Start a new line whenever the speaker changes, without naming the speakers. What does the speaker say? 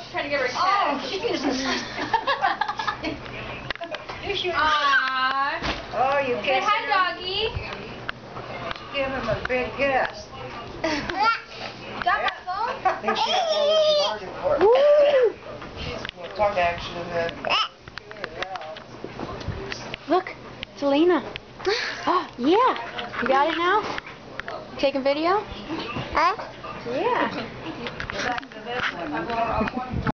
trying to give her a kiss.
Oh, Jesus.
Aww.
Oh, you
Say
kissed
hi,
him?
doggy.
Give him a big kiss.
Got my phone?
I think she got more than she bargained for. Tongue action and then...
Look, it's Elena. Oh, yeah. You got it now? Taking video? Huh? Yeah.